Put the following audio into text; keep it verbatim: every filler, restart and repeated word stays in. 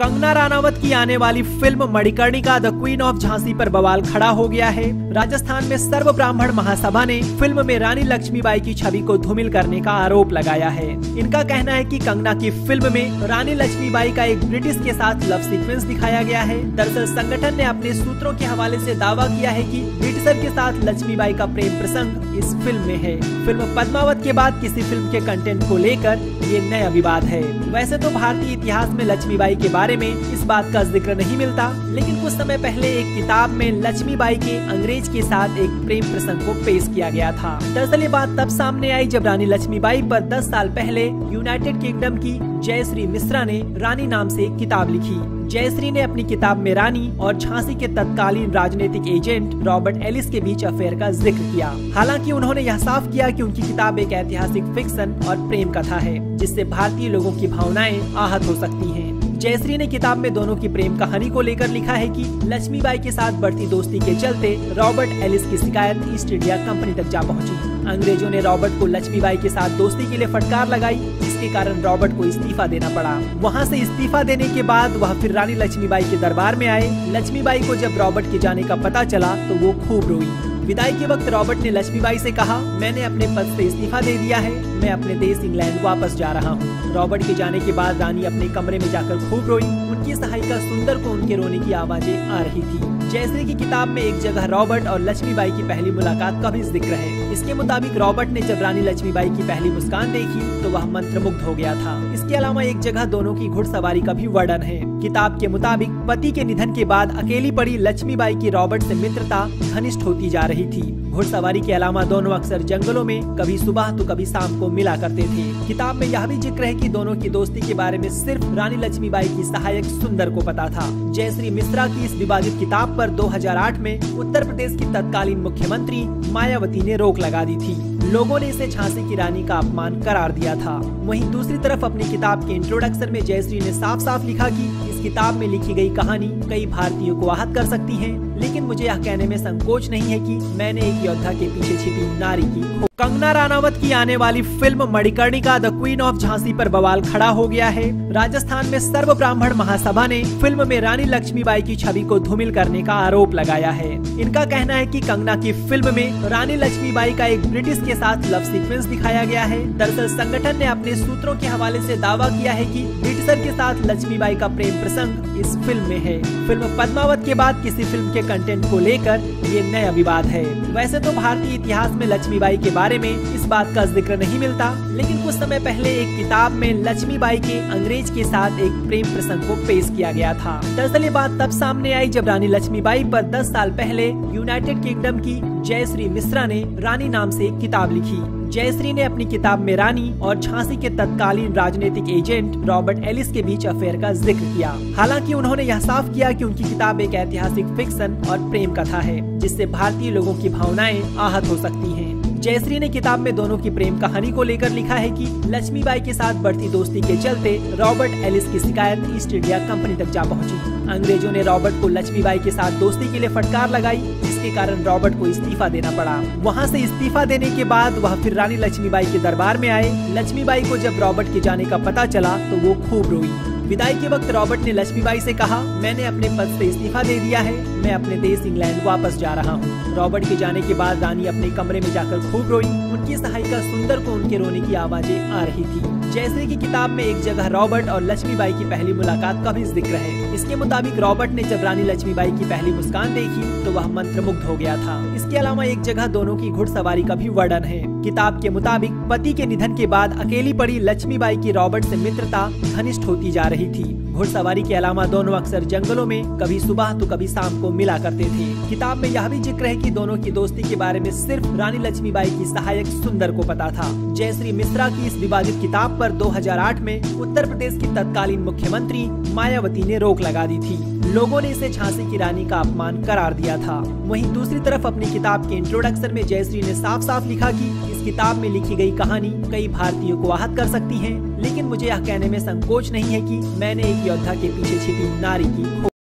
कंगना रनावत की आने वाली film Manikarnika the queen of Jhansi पर बवाल खड़ा हो गया है। राजस्थान में सर्व ब्राह्मण महासभा ने फिल्म में रानी लक्ष्मीबाई की छवि को धूमिल करने का आरोप लगाया है। इनका कहना है कि कंगना की फिल्म में रानी लक्ष्मीबाई का एक ब्रिटिश के साथ लव सीक्वेंस दिखाया गया है। दरअसल संगठन ने अपने सूत्रों के हवाले से दावा किया है कि ब्रिटिशर के साथ लक्ष्मीबाई का प्रेम प्रसंग इस फिल्म में है। फिल्म पद्मावत के बाद किसी फिल्म के कंटेंट को लेकर ये नया विवाद है। वैसे तो भारतीय इतिहास में लक्ष्मीबाई के बारे में इस बात का जिक्र नहीं मिलता, लेकिन कुछ समय पहले एक किताब में लक्ष्मीबाई के अंग्रेज के साथ एक प्रेम प्रसंग को पेश किया गया था। दरअसल ये बात तब सामने आई जब रानी लक्ष्मीबाई पर दस साल पहले यूनाइटेड किंगडम की जयश्री मिश्रा ने रानी नाम से एक किताब लिखी। जयश्री ने अपनी किताब में रानी और झांसी के तत्कालीन राजनीतिक एजेंट रॉबर्ट एलिस के बीच अफेयर का जिक्र किया। हालांकि उन्होंने यह साफ किया कि उनकी किताब एक ऐतिहासिक फिक्शन और प्रेम कथा है, जिससे भारतीय लोगों की भावनाएं आहत हो सकती हैं। जयश्री ने किताब में दोनों की प्रेम कहानी को लेकर लिखा है कि लक्ष्मीबाई के साथ बढ़ती दोस्ती के चलते रॉबर्ट एलिस की शिकायत ईस्ट इंडिया कंपनी तक जा पहुंची। अंग्रेजों ने रॉबर्ट को लक्ष्मीबाई के साथ दोस्ती के लिए फटकार लगाई, जिसके कारण रॉबर्ट को इस्तीफा देना पड़ा। वहां से इस्तीफा देने के बाद वह फिर रानी लक्ष्मीबाई के दरबार में आए। लक्ष्मीबाई को जब रॉबर्ट के जाने का पता चला तो वो खूब रोई। विदाई के वक्त रॉबर्ट ने लक्ष्मीबाई से कहा, मैंने अपने पद से इस्तीफा दे दिया है, मैं अपने देश इंग्लैंड वापस जा रहा हूँ। रॉबर्ट के जाने के बाद रानी अपने कमरे में जाकर खूब रोई। उनकी सहायिका सुंदर को उनके रोने की आवाजें आ रही थी। जयश्री की किताब में एक जगह रॉबर्ट और लक्ष्मीबाई की पहली मुलाकात का भी जिक्र है। इसके मुताबिक रॉबर्ट ने जब रानी लक्ष्मीबाई की पहली मुस्कान देखी तो वह मंत्रमुग्ध हो गया था। इसके अलावा एक जगह दोनों की घुड़सवारी का भी वर्णन है। किताब के मुताबिक पति के निधन के बाद अकेली पड़ी लक्ष्मीबाई की रॉबर्ट से मित्रता घनिष्ठ होती जा रही थी। घुड़सवारी के अलावा दोनों अक्सर जंगलों में कभी सुबह तो कभी शाम को मिला करते थे। किताब में यह भी जिक्र है कि दोनों की दोस्ती के बारे में सिर्फ रानी लक्ष्मीबाई की सहायक सुंदर को पता था। जयश्री मिश्रा की इस विवादित किताब पर दो हज़ार आठ में उत्तर प्रदेश की तत्कालीन मुख्यमंत्री मायावती ने रोक लगा दी थी। लोगों ने इसे झांसी की रानी का अपमान करार दिया था। वहीं दूसरी तरफ अपनी किताब के इंट्रोडक्शन में जयश्री ने साफ साफ लिखा कि इस किताब में लिखी गई कहानी कई भारतीयों को आहत कर सकती है, लेकिन मुझे यह कहने में संकोच नहीं है कि मैंने एक योद्धा के पीछे छिपी नारी की। कंगना रनावत की आने वाली film Manikarnika the queen of Jhansi पर बवाल खड़ा हो गया है। राजस्थान में सर्व ब्राह्मण महासभा ने फिल्म में रानी लक्ष्मीबाई की छवि को धूमिल करने का आरोप लगाया है। इनका कहना है कि कंगना की फिल्म में रानी लक्ष्मीबाई का एक ब्रिटिश के साथ लव सीक्वेंस दिखाया गया है। दरअसल संगठन ने अपने सूत्रों के हवाले से दावा किया है कि ब्रिटिशर के साथ लक्ष्मीबाई का प्रेम प्रसंग इस फिल्म में है। फिल्म पद्मावत के बाद किसी फिल्म के कंटेंट को लेकर ये नया विवाद है। वैसे तो भारतीय इतिहास में लक्ष्मीबाई के बारे में इस बात का जिक्र नहीं मिलता, लेकिन कुछ समय पहले एक किताब में लक्ष्मीबाई के अंग्रेज के साथ एक प्रेम प्रसंग को पेश किया गया था। दरअसल ये बात तब सामने आई जब रानी लक्ष्मीबाई पर दस साल पहले यूनाइटेड किंगडम की जयश्री मिश्रा ने रानी नाम से एक किताब लिखी। जयश्री ने अपनी किताब में रानी और झांसी के तत्कालीन राजनीतिक एजेंट रॉबर्ट एलिस के बीच अफेयर का जिक्र किया। हालांकि उन्होंने यह साफ किया कि उनकी किताब एक ऐतिहासिक फिक्शन और प्रेम कथा है, जिससे भारतीय लोगों की भावनाएं आहत हो सकती हैं। जयश्री ने किताब में दोनों की प्रेम कहानी को लेकर लिखा है कि लक्ष्मीबाई के साथ बढ़ती दोस्ती के चलते रॉबर्ट एलिस की शिकायत ईस्ट इंडिया कंपनी तक जा पहुंची। अंग्रेजों ने रॉबर्ट को लक्ष्मीबाई के साथ दोस्ती के लिए फटकार लगाई, जिसके कारण रॉबर्ट को इस्तीफा देना पड़ा। वहां से इस्तीफा देने के बाद वह फिर रानी लक्ष्मीबाई के दरबार में आए। लक्ष्मीबाई को जब रॉबर्ट के जाने का पता चला तो वो खूब रोई। विदाई के वक्त रॉबर्ट ने लक्ष्मीबाई से कहा, मैंने अपने पद से इस्तीफा दे दिया है, मैं अपने देश इंग्लैंड वापस जा रहा हूँ। रॉबर्ट के जाने के बाद रानी अपने कमरे में जाकर खूब रोई। उनकी सहायिका सुंदर को उनके रोने की आवाजें आ रही थी। जयश्री की किताब में एक जगह रॉबर्ट और लक्ष्मीबाई की पहली मुलाकात का भी जिक्र है। इसके मुताबिक रॉबर्ट ने जब रानी लक्ष्मीबाई की पहली मुस्कान देखी तो वह मंत्रमुग्ध हो गया था। इसके अलावा एक जगह दोनों की घुड़सवारी का भी वर्णन है। किताब के मुताबिक पति के निधन के बाद अकेली पड़ी लक्ष्मीबाई की रॉबर्ट से मित्रता घनिष्ठ होती जा रही थी। घुड़सवारी के अलावा दोनों अक्सर जंगलों में कभी सुबह तो कभी शाम को मिला करते थे। किताब में यह भी जिक्र है कि दोनों की दोस्ती के बारे में सिर्फ रानी लक्ष्मीबाई की सहायक सुंदर को पता था। जयश्री मिश्रा की इस विवादित किताब पर दो हज़ार आठ में उत्तर प्रदेश की तत्कालीन मुख्यमंत्री मायावती ने रोक लगा दी थी। लोगों ने इसे झांसी की रानी का अपमान करार दिया था। वहीं दूसरी तरफ अपनी किताब के इंट्रोडक्शन में जयश्री ने साफ साफ लिखा कि इस किताब में लिखी गई कहानी कई भारतीयों को आहत कर सकती है, लेकिन मुझे यह कहने में संकोच नहीं है कि मैंने एक योद्धा के पीछे छिपी नारी की